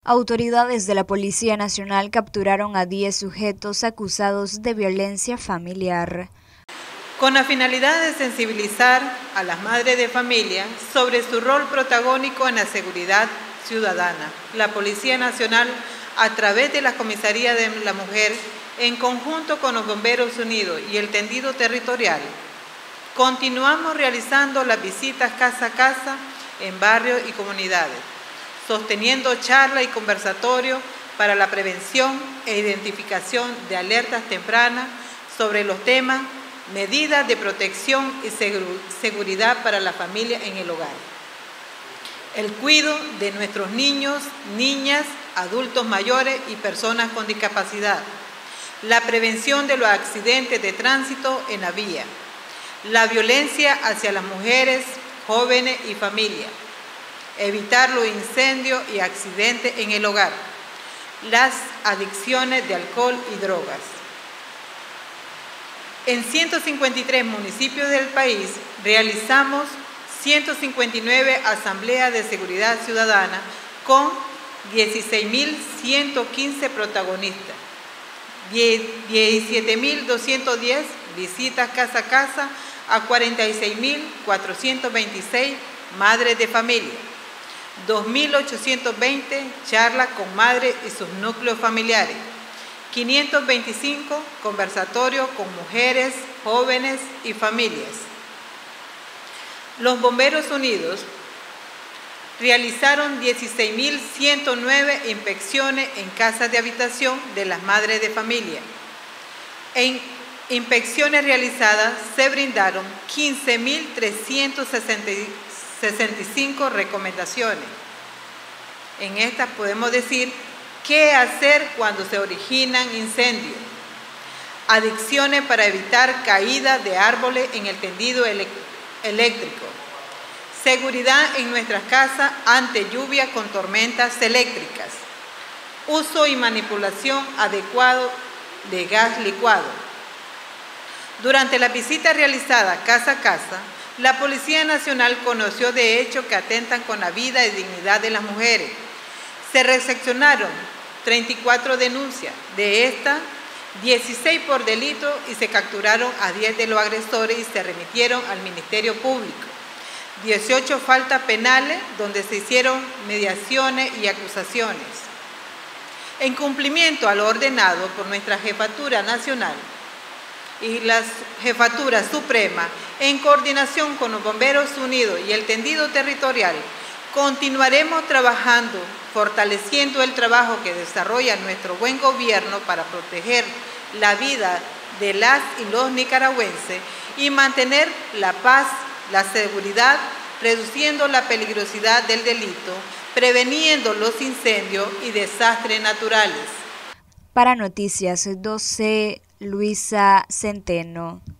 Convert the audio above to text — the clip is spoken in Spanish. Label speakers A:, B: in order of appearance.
A: Autoridades de la Policía Nacional capturaron a 10 sujetos acusados de violencia familiar.
B: Con la finalidad de sensibilizar a las madres de familia sobre su rol protagónico en la seguridad ciudadana, la Policía Nacional, a través de la Comisaría de la Mujer, en conjunto con los Bomberos Unidos y el Tendido Territorial, continuamos realizando las visitas casa a casa en barrios y comunidades, sosteniendo charlas y conversatorios para la prevención e identificación de alertas tempranas sobre los temas, medidas de protección y seguridad para la familia en el hogar, el cuidado de nuestros niños, niñas, adultos mayores y personas con discapacidad, la prevención de los accidentes de tránsito en la vía, la violencia hacia las mujeres, jóvenes y familias, evitar los incendios y accidentes en el hogar, las adicciones de alcohol y drogas. En 153 municipios del país realizamos 159 asambleas de seguridad ciudadana con 16.115 protagonistas, 17.210 visitas casa a casa a 46.426 madres de familia, 2.820 charlas con madres y sus núcleos familiares, 525 conversatorios con mujeres, jóvenes y familias. Los Bomberos Unidos realizaron 16.109 inspecciones en casas de habitación de las madres de familia. En inspecciones realizadas se brindaron 15.365 recomendaciones. En estas podemos decir qué hacer cuando se originan incendios, adicciones para evitar caídas de árboles en el tendido eléctrico, seguridad en nuestras casas ante lluvia con tormentas eléctricas, uso y manipulación adecuado de gas licuado. Durante la visita realizada casa a casa, la Policía Nacional conoció de hechos que atentan con la vida y dignidad de las mujeres. Se recepcionaron 34 denuncias, de estas 16 por delito y se capturaron a 10 de los agresores y se remitieron al Ministerio Público. 18 faltas penales donde se hicieron mediaciones y acusaciones. En cumplimiento a lo ordenado por nuestra Jefatura Nacional y la Jefatura Suprema, en coordinación con los Bomberos Unidos y el Tendido Territorial, continuaremos trabajando, fortaleciendo el trabajo que desarrolla nuestro buen gobierno para proteger la vida de las y los nicaragüenses y mantener la paz, la seguridad, reduciendo la peligrosidad del delito, preveniendo los incendios y desastres naturales.
A: Para Noticias 12, Luisa Centeno.